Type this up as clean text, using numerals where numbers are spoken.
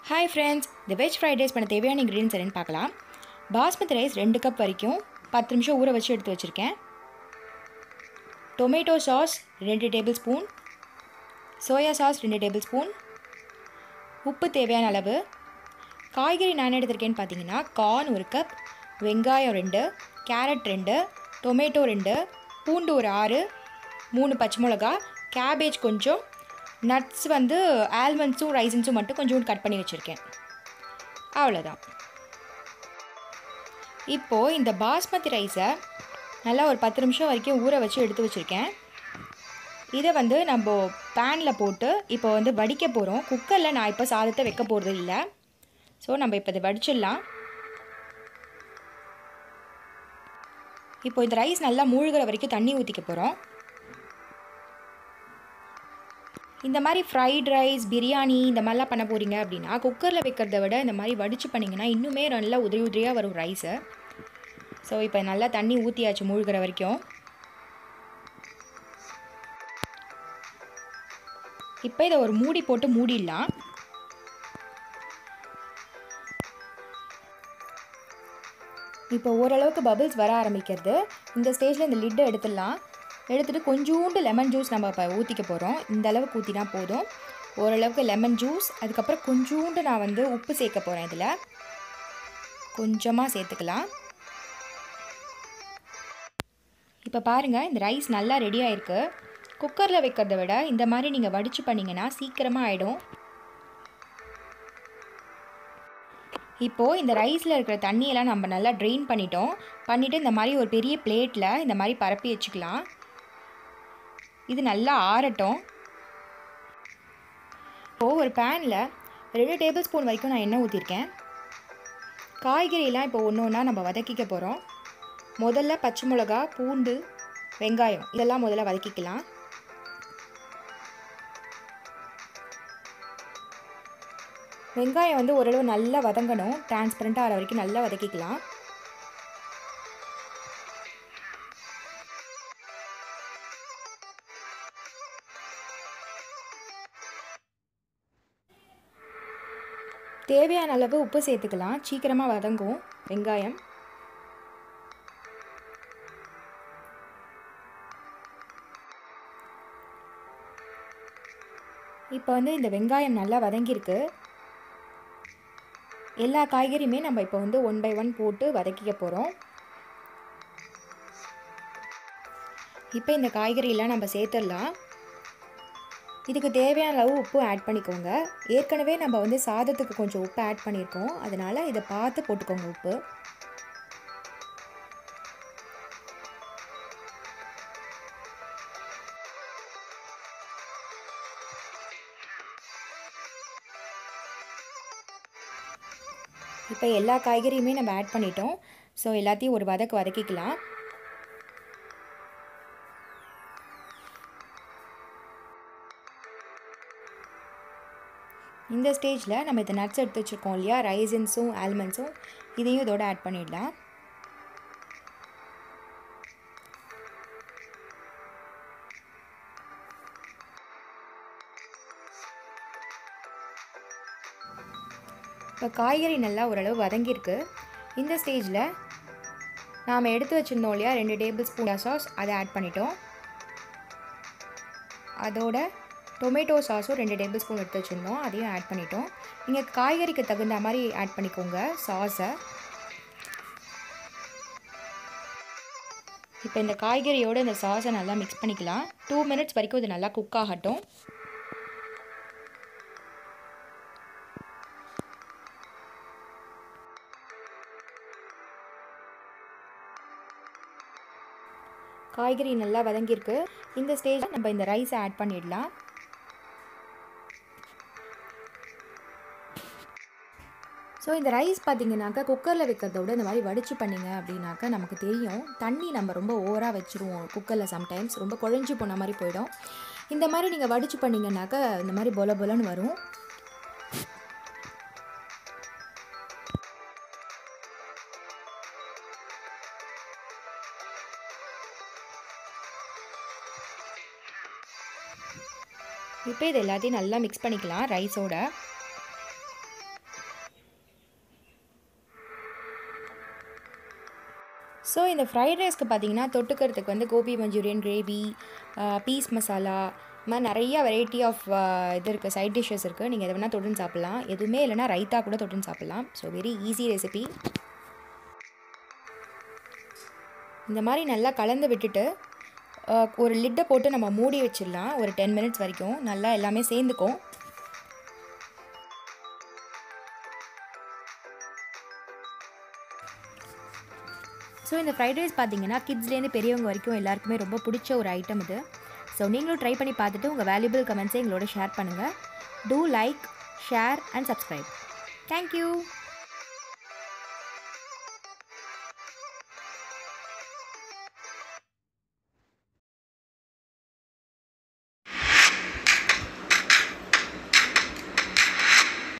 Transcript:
Hi friends, the veg fried rice பண்ண தேவையான ingredients என்னன்னு பார்க்கலாம். பாஸ்மதி ரைஸ் 2 கப் வரைக்கும் 10 நிமிஷம் ஊற வச்சு எடுத்து வச்சிருக்கேன். Tomato sauce 2 tablespoon, soya sauce 2 tablespoon, உப்பு தேவையான அளவு. காய்கறி நான் எடுத்துருக்கேன்னு பார்த்தீங்கன்னா கார்ன் 1 கப், வெங்காயம் 2, கேரட் 2, டொமேட்டோ 2, பூண்டு ஒரு 6, 3 பச்சை மிளகா, கேபேஜ் கொஞ்சம், நட்ஸ் வந்து ஆல்மண்ட்ஸும் ரைசன்ஸும் மட்டும் கொஞ்சம் கட் பண்ணி வச்சுருக்கேன். அவ்வளோதான். இப்போது இந்த பாஸ்மதி ரைஸை நல்லா ஒரு 10 நிமிஷம் வரைக்கும் ஊற வச்சு எடுத்து வச்சுருக்கேன். இதை வந்து நம்ம பேனில் போட்டு இப்போ வந்து வடிக்க போகிறோம். குக்கரில் நான் இப்போ சாதத்தை வைக்க போகிறது இல்லை. ஸோ நம்ம இப்போ இதை வடிச்சிடலாம். இப்போ இந்த ரைஸ் நல்லா மூழ்கிற வரைக்கும் தண்ணி ஊற்றிக்க போகிறோம். இந்த மாதிரி ஃப்ரைட் ரைஸ், பிரியாணி இந்த மாதிரிலாம் பண்ண போகிறீங்க அப்படின்னா குக்கரில் வைக்கிறத விட இந்த மாதிரி வடித்து பண்ணிங்கன்னா இன்னுமே நல்லா உதிரி உதிரியாக வரும் ரைஸு. ஸோ இப்போ நல்லா தண்ணி ஊற்றியாச்சு மூழ்கிற வரைக்கும். இப்போ இதை ஒரு மூடி போட்டு மூடிடலாம். இப்போ ஓரளவுக்கு பபிள்ஸ் வர ஆரம்பிக்கிறது. இந்த ஸ்டேஜில் இந்த லிட்டை எடுத்துகிட்டு கொஞ்சோண்டு லெமன் ஜூஸ் நம்ம இப்போ ஊற்றிக்க போகிறோம். இந்த அளவுக்கு ஊற்றினா போதும். ஓரளவுக்கு லெமன் ஜூஸ், அதுக்கப்புறம் கொஞ்சோண்டு நான் வந்து உப்பு சேர்க்க போகிறேன். இதில் கொஞ்சமாக சேர்த்துக்கலாம். இப்போ பாருங்கள், இந்த ரைஸ் நல்லா ரெடி ஆகிருக்கு. குக்கரில் வைக்கிறத விட இந்த மாதிரி நீங்கள் வடித்து பண்ணிங்கன்னா சீக்கிரமாக ஆகிடும். இப்போது இந்த ரைஸில் இருக்கிற தண்ணியெல்லாம் நம்ம நல்லா ட்ரெயின் பண்ணிவிட்டு இந்த மாதிரி ஒரு பெரிய பிளேட்டில் இந்த மாதிரி பரப்பி வச்சுக்கலாம். இது நல்லா ஆறட்டும். இப்போது ஒரு பேனில் 2 டேபிள் ஸ்பூன் வரைக்கும் நான் எண்ணெய் ஊற்றிருக்கேன். காய்கறியெல்லாம் இப்போ ஒன்று ஒன்றா நம்ம வதக்கிக்க போகிறோம். முதல்ல பச்சை மிளகா, பூண்டு, வெங்காயம் இதெல்லாம் முதல்ல வதக்கிக்கலாம். வெங்காயம் வந்து ஓரளவு நல்லா வதங்கணும். டிரான்ஸ்பரண்ட்டாக ஆகிற வரைக்கும் நல்லா வதக்கிக்கலாம். தேவையான அளவு உப்பு சேர்த்துக்கலாம். சீக்கிரமாக வதங்கும் வெங்காயம். இப்போ வந்து இந்த வெங்காயம் நல்லா வதங்கியிருக்கு. எல்லா காய்கறியுமே நம்ம இப்போ வந்து 1 by 1 போட்டு வதக்கிக்க போகிறோம். இப்போ இந்த காய்கறியெல்லாம் நம்ம சேர்த்துடலாம். இதுக்கு தேவையான அளவு உப்பு ஆட் பண்ணிக்கோங்க. ஏற்கனவே நம்ம வந்து சாதத்துக்கு கொஞ்சம் உப்பு ஆட் பண்ணியிருக்கோம். அதனால் இதை பார்த்து போட்டுக்கோங்க உப்பு. இப்போ எல்லா காய்கறியுமே நம்ம ஆட் பண்ணிட்டோம். ஸோ எல்லாத்தையும் ஒரு வதக்கிக்கலாம். இந்த ஸ்டேஜில் நம்ம இந்த நட்ஸ் எடுத்து வச்சுருக்கோம் இல்லையா, ரைசன்ஸும் ஆல்மண்ட்ஸும், இதையும் இதோட ஆட் பண்ணிடலாம். இப்போ காய்கறி நல்லா ஓரளவு வதங்கியிருக்கு. இந்த ஸ்டேஜில் நாம் எடுத்து வச்சுருந்தோம் இல்லையா 2 டேபிள் ஸ்பூன் சாஸ், அதை ஆட் பண்ணிட்டோம். அதோட டொமேட்டோ சாஸும் 2 டேபிள் ஸ்பூன் எடுத்து வச்சுருந்தோம், அதையும் ஆட் பண்ணிட்டோம். நீங்கள் காய்கறிக்கு தகுந்த மாதிரி ஆட் பண்ணிக்கோங்க சாஸை. இப்போ இந்த காய்கறியோடு இந்த சாஸை நல்லா மிக்ஸ் பண்ணிக்கலாம். 2 மினிட்ஸ் வரைக்கும் இது நல்லா குக் ஆகட்டும். காய்கறி நல்லா வதங்கியிருக்கு. இந்த ஸ்டேஜில் நம்ம இந்த ரைஸை ஆட் பண்ணிடலாம். ஸோ இந்த ரைஸ் பார்த்திங்கனாக்கா குக்கரில் வைக்கிறத விட இந்த மாதிரி வடித்து பண்ணிங்க அப்படின்னாக்கா நமக்கு தெரியும், தண்ணி நம்ம ரொம்ப ஓவராக வச்சுருவோம் குக்கரில். சம்டைம்ஸ் ரொம்ப குழஞ்சி போன மாதிரி போயிடும். இந்த மாதிரி நீங்கள் வடித்து பண்ணிங்கனாக்கா இந்த மாதிரி பொல பொலன்னு வரும். இப்போ இது எல்லாத்தையும் நல்லா மிக்ஸ் பண்ணிக்கலாம் ரைஸோட. ஸோ இந்த ஃப்ரைட் ரைஸ்க்கு பார்த்தீங்கன்னா தொட்டுக்கிறதுக்கு வந்து கோபி மஞ்சூரியன், கிரேவி, பீஸ் மசாலா, இந்த மாதிரி நிறைய வெரைட்டி ஆஃப் இது இருக்குது, சைட் டிஷ்ஷஸ் இருக்குது. நீங்கள் எதை வேணால் தொட்டுன்னு சாப்பிட்லாம். எதுவுமே இல்லைனா ரைத்தா கூட தொட்டுன்னு சாப்பிட்லாம். So very easy recipe. இந்த மாதிரி நல்லா கலந்து விட்டுட்டு ஒரு லிட்டை போட்டு நம்ம மூடி வச்சிடலாம் ஒரு 10 மினிட்ஸ் வரைக்கும். நல்லா எல்லாமே சேர்ந்துக்கும். ஸோ இந்த ஃப்ரைட் ரைஸ் பார்த்தீங்கன்னா கிட்ஸ்லேருந்து பெரியவங்க வரைக்கும் எல்லாருக்குமே ரொம்ப பிடிச்ச ஒரு ஐட்டம் இது. ஸோ நீங்களும் ட்ரை பண்ணி பார்த்துட்டு உங்கள் வேல்யூபிள் கமெண்ட்ஸை எங்களோட ஷேர் பண்ணுங்கள். Do like, share and subscribe. Thank you.